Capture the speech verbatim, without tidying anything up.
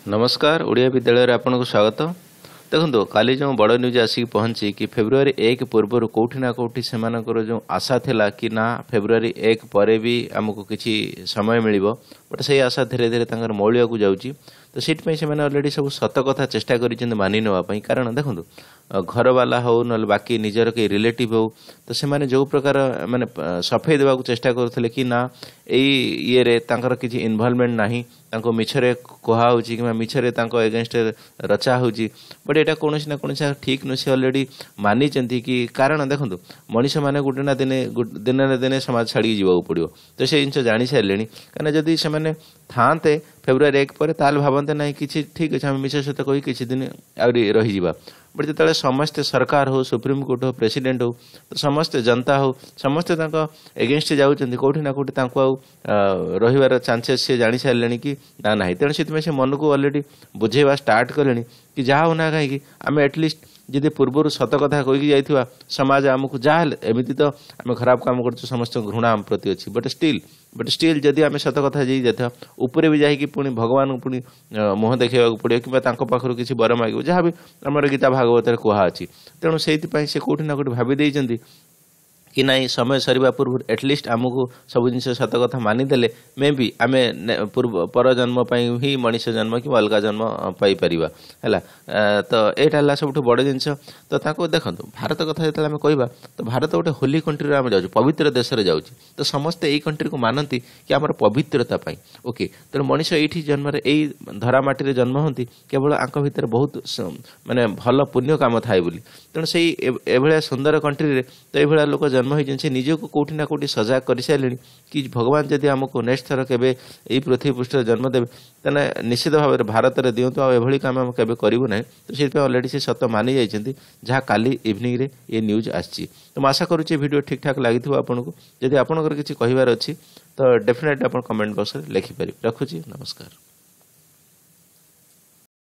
नमस्कार ओडिया विद्यालय आपन को स्वागत। देखो काली जो बड़ न्यूज आसिक पहुंची कि फेब्रुआरी एक पूर्व कौटि ना कौटि से जो आशा थिला कि ना फेब्रुआरी एक पर भी आमको किसी समय मिल बट से आशा धीरे धीरे मौलिया को जाऊँगी। तो से अलरेडी सब सत कथा चेष्टा कर मानि नापी कारण देखो घर वाला हो ना बाकी निजर कई रिलेटिव हो तो से जो प्रकार माने सफाई देवा चेष्टा करते कि ना ये रे तांकर किसी इनवॉल्वमेंट नाही तांको मिछरे कहा होची कि मिछरे तांको एगेंस्ट रचा होची बट एटा कोनोसी ना कोनोसी ठीक न से ऑलरेडी मानी चंती कि कारण देखो मनीष माने गुटे ना दिने दिन ना दिने समाज छाड़ी जीवा पड़ो तो से जिन जानी सारे कहीं जदि से माने थाते फेब्रुआरी एक पर ताल भावते ना कि ठीक अच्छे आम मिछ सहित कही किसी दिन आउरी रही बट जो समस्ते सरकार हो सुप्रीम कोर्ट हो प्रेसिडेंट हो तो समस्ते जनता हो समस्ते एगेंस्ट जाऊँच कौटि ना कौटि रही चांसेस से जानी सारे कि ना ना तेणु से मन को अलरेडी बुझेवा स्टार्ट कले कि जहाँ हो ना कहीं आम एटलिस्ट जदि पूर्वर सत कथा कहीकि जाइथिबा समाज आमको जहाँ एमती तो आम खराब काम कर समस्त घृणा आम प्रति अच्छी बट स्टिल बट स्टिल जदि आम सत कथा जाइए उपरे भी जाकि पुणी भगवान पुणी मुह देखा पड़ो कि पाखर किसी बर मांग जहाँ भी आम गीता भागवत कहुच्छी तेणु से कौटि ना कौटि भाई कि नाई समय सरिबा पूर्व एटलिस्ट आमको सब जिन सत कथा मानिदेले मे भी आम पूर्व पर जन्म ही मनीष जन्म कि अलग जन्म पाइपर है तो यहाँ सब बड़ जिनस तो देखो भारत कथा जो आम कह तो भारत गोटे होली कंट्री आम जाऊँ पवित्र देश में जाऊँ तो समस्ते यही कंट्री को मानती कि आम पवित्रता ओके तेणु मनीष ये जन्म यही धरामाटी जन्म होती केवल आंक भितर बहुत माने भल पुण्य काम थाए बोली तेणु से एभलिया सुंदर कंट्री तो ये लोक जन्म हो निजक कौटि ना कौटि सजाग कर सारे कि भगवान जदि आमको नेक्स्ट थर केबे यही पृथ्वी पृष्ठ जन्म देवे तेना निश्चित भाव में भारत में दिंतु आभली कम आम केबे करूँ ना तो से अलरेडी से सत मानि जाइए जहाँ काली इवनिंग रे ये न्यूज आसी तो मैं आशा करुँचे वीडियो ठीक ठाक लगी आपको जदि आपंकर किसी कहबार अच्छी तो डेफिनेटली आप कमेंट बॉक्स में लिखिपारे। रखुची नमस्कार।